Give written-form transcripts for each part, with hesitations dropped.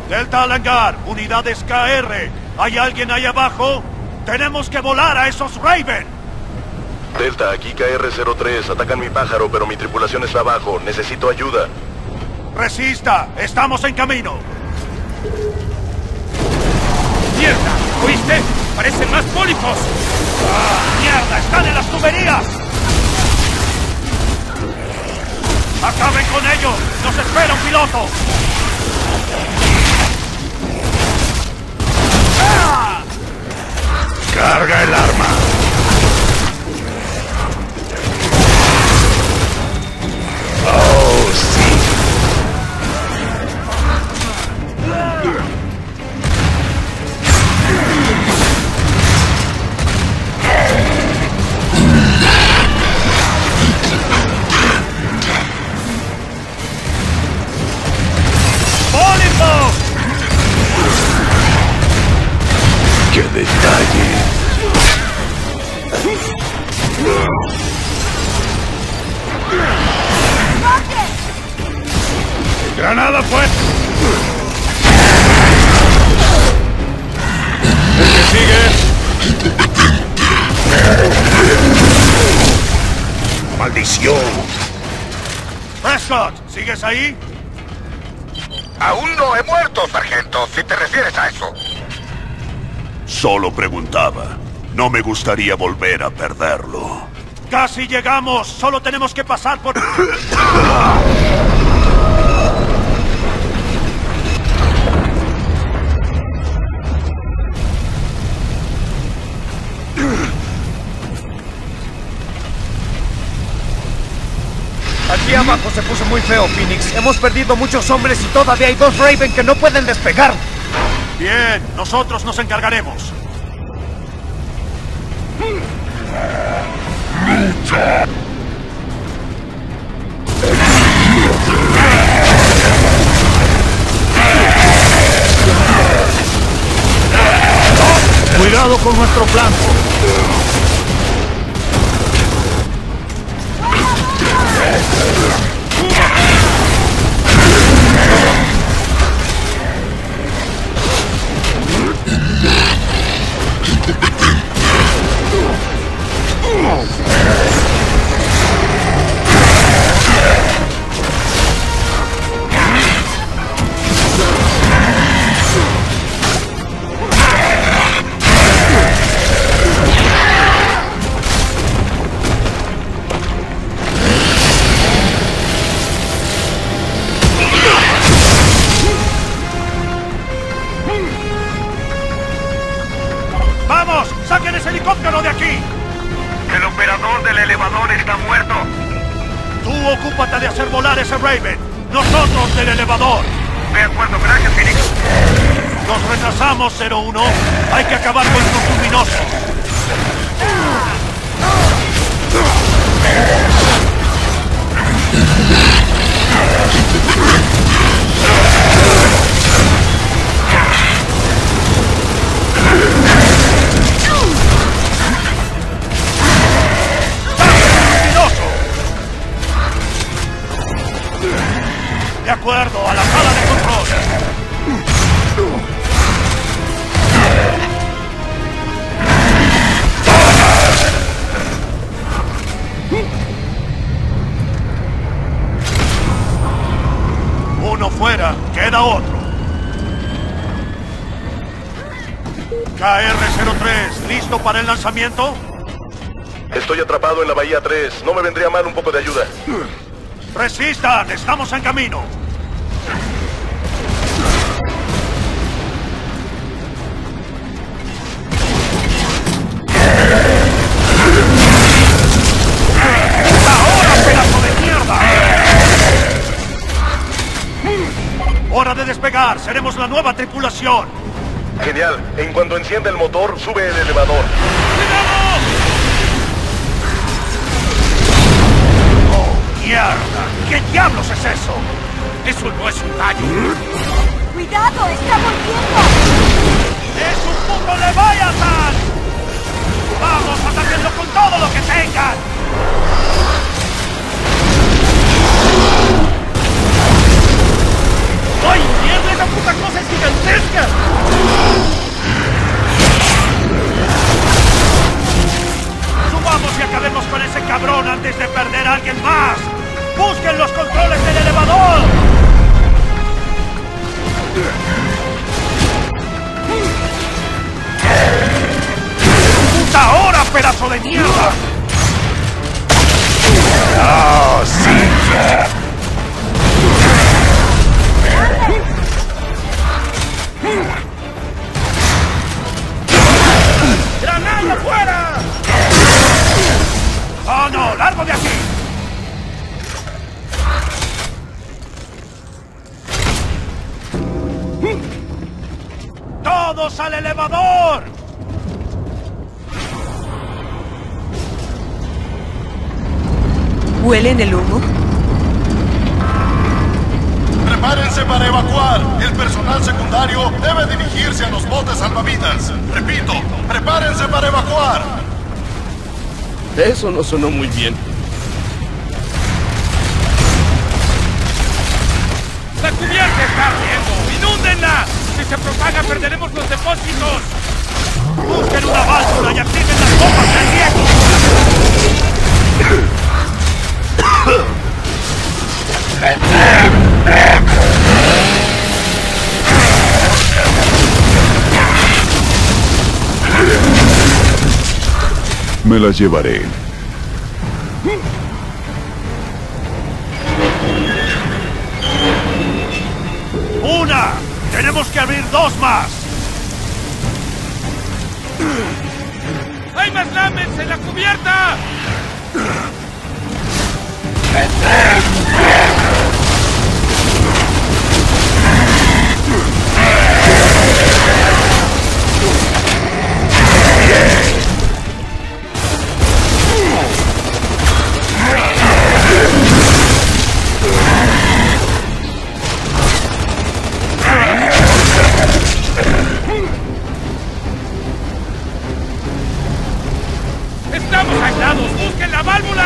Delta al hangar, unidades KR. ¿Hay alguien ahí abajo? ¡Tenemos que volar a esos Raven! Delta, aquí KR-03. Atacan mi pájaro, pero mi tripulación está abajo. Necesito ayuda. ¡Resista! ¡Estamos en camino! ¡Mierda! ¿Oíste? ¡Parecen más pólipos! ¡Ah, mierda! ¡Están en las tuberías! ¡Acaben con ellos! ¡Nos espera un piloto! ¡Ah! ¡Carga el arma! ¡Oh, sí! ¡Pólipos! ¡Qué detalle! ¡Granada, pues! ¿El que sigue? ¡Maldición! Prescott, ¿sigues ahí? Aún no he muerto, sargento, si te refieres a eso. Solo preguntaba. No me gustaría volver a perderlo. ¡Casi llegamos! ¡Solo tenemos que pasar por... Aquí abajo se puso muy feo, Phoenix. Hemos perdido muchos hombres y todavía hay 2 Raven que no pueden despegar. Bien, nosotros nos encargaremos. Cuidado con nuestro flanco. ¡Vamos! ¡Saquen ese helicóptero de aquí! El operador del elevador está muerto. Tú ocúpate de hacer volar ese Raven. Nosotros del elevador. De acuerdo, gracias, Phoenix. Nos retrasamos, 01. Hay que acabar con sus luminosos. De acuerdo, a la sala de control. Uno fuera, queda otro. KR-03, ¿listo para el lanzamiento? Estoy atrapado en la Bahía 3. No me vendría mal un poco de ayuda. ¡Resistan! ¡Estamos en camino! ¡Ahora, pedazo de mierda! ¡Hora de despegar! ¡Seremos la nueva tripulación! Genial. En cuanto encienda el motor, sube el elevador. ¡Cuidado! ¡Oh, mierda! ¿Qué diablos es eso? Eso no es un gallo. ¡Cuidado! ¡Está volviendo! ¡Es un puto Leviathan! ¡Vamos, atáquenlo con todo lo que tengan! ¡Ay, mierda! ¡Esa puta cosa es gigante! ¡Con los controles del elevador! ¡Puta hora, pedazo de mierda! ¡Oh, sí! ¡Granada fuera! ¡Oh, no! ¡Largo de aquí! ¡Todos al elevador! ¿Huelen el humo? ¡Prepárense para evacuar! El personal secundario debe dirigirse a los botes salvavidas. Repito, prepárense para evacuar. Eso no sonó muy bien. ¡La cubierta está ardiendo! ¡Inúndenla! ¡Si se propaga, perderemos los depósitos! ¡Busquen una válvula y activen las bombas de riego! Me las llevaré. ¡Una! ¡Tenemos que abrir dos más! ¡Hay más lamens en la cubierta! ¡Estamos aislados! ¡Busquen la válvula!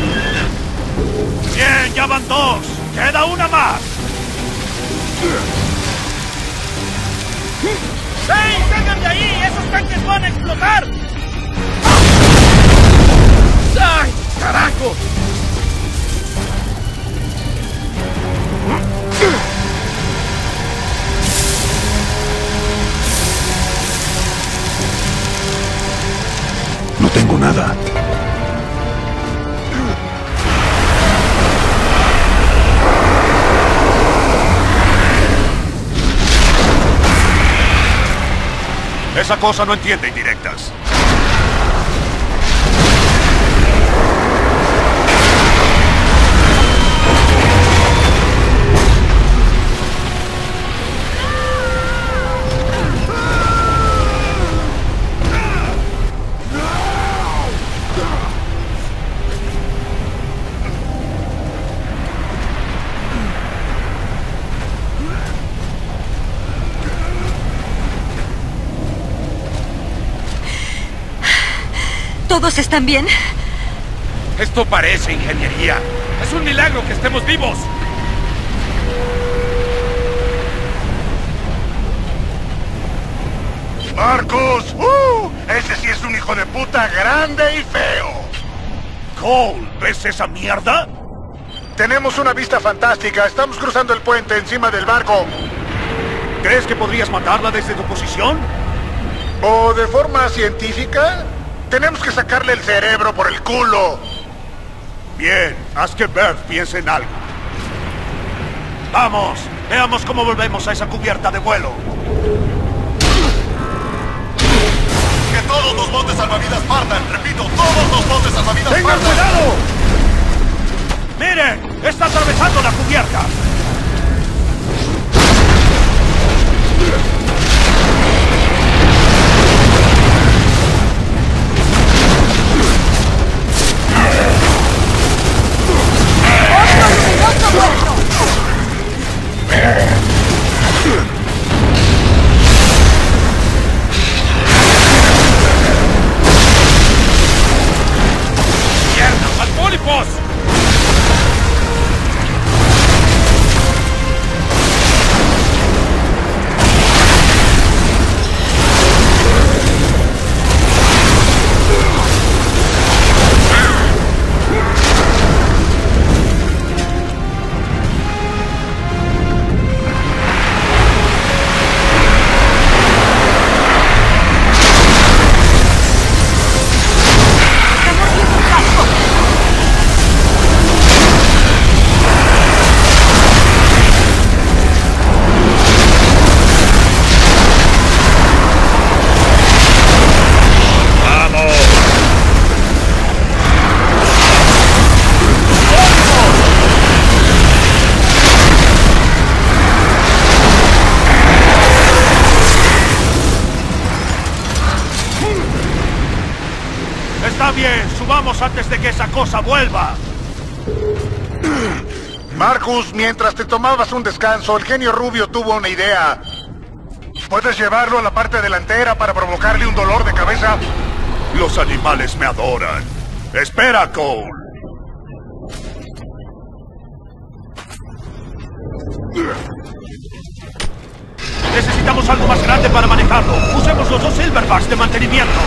Bien, ya van dos. ¡Queda una más! ¡Hey! ¡Salgan de ahí! ¡Esos tanques van a explotar! ¡Ay! ¡Carajo! No tengo nada. Esa cosa no entiende indirectas. ¿Todos están bien? Esto parece ingeniería. Es un milagro que estemos vivos. ¡Marcos! Ese sí es un hijo de puta grande y feo. Cole, ¿ves esa mierda? Tenemos una vista fantástica. Estamos cruzando el puente encima del barco. ¿Crees que podrías matarla desde tu posición? ¿O de forma científica? Tenemos que sacarle el cerebro por el culo. Bien, haz que Bert piense en algo. Vamos, veamos cómo volvemos a esa cubierta de vuelo. ¡Que todos los botes salvavidas partan! ¡Repito, todos los botes salvavidas ¡Tengan partan! cuidado! ¡Miren! ¡Está atravesando la cubierta! ¡Mierda! ¡Al pólipos! Vamos antes de que esa cosa vuelva. Marcus, mientras te tomabas un descanso, el genio rubio tuvo una idea. ¿Puedes llevarlo a la parte delantera para provocarle un dolor de cabeza? Los animales me adoran. Espera, Cole. Necesitamos algo más grande para manejarlo. Usemos los 2 Silverbacks de mantenimiento.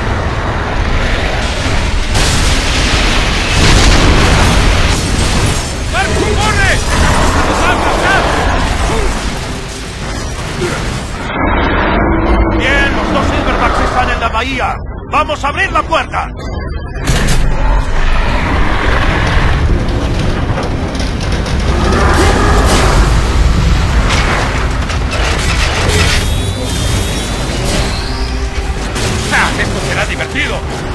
¡Marcus, corre! ¡Nos va a pasar! Bien, los 2 Silverbacks están en la bahía. ¡Vamos a abrir la puerta! ¡Esto será divertido!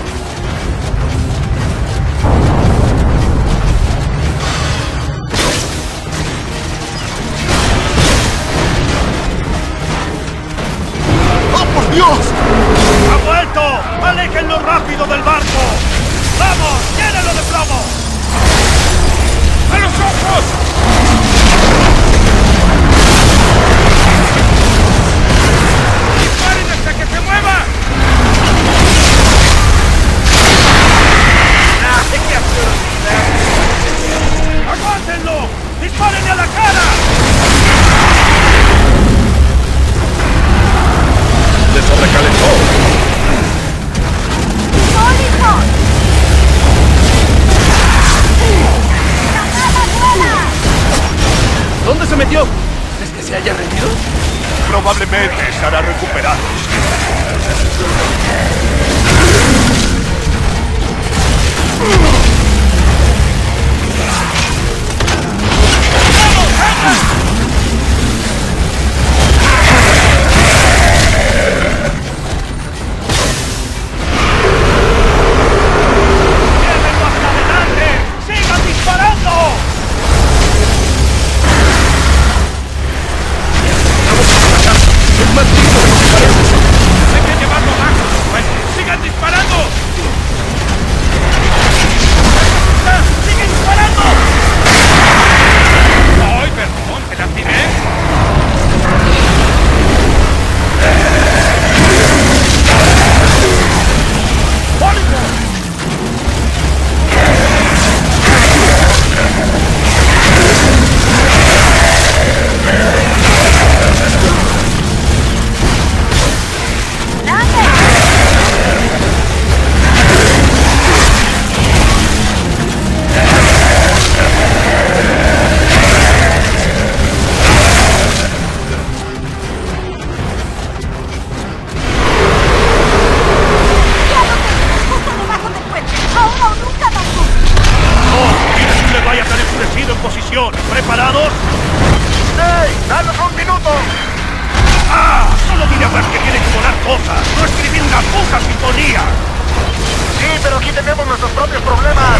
¡Oh, por Dios! ¡Ha vuelto! ¡Aléjenlo rápido del barco! ¡Vamos! ¡Llénalo de plomo! ¡A los ojos! ¡Disparen hasta que se mueva! ¡Aguántenlo! ¡Dispárenle a la cara! ¡Se sobrecalentó! ¿Dónde se metió? ¿Es que se haya rendido? Probablemente estará recuperado. ¡Llévenlo hacia adelante! ¡Sigan disparando! Es más listo de lo que parece. ¡Hay que llevarlo más! Pues, ¡sigan disparando! ¡Sigue disparando! ¡Ay, perdón! ¿Te lastimé? ¿Preparados? ¡Hey! ¡Danos un minuto! ¡Ah! Solo diré a ver que tiene que volar cosas. No escribí una puta sinfonía. Sí, pero aquí tenemos nuestros propios problemas.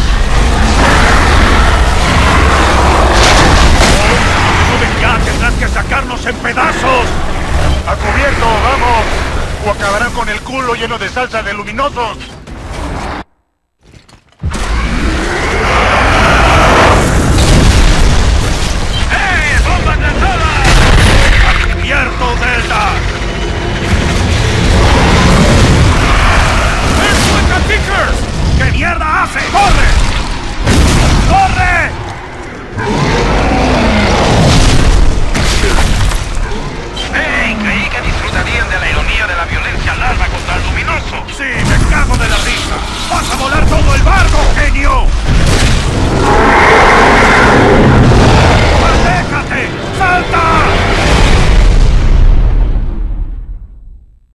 ¡Joven ya! ¡Tendrás que sacarnos en pedazos! ¡A cubierto, vamos! O acabarán con el culo lleno de salsa de luminosos.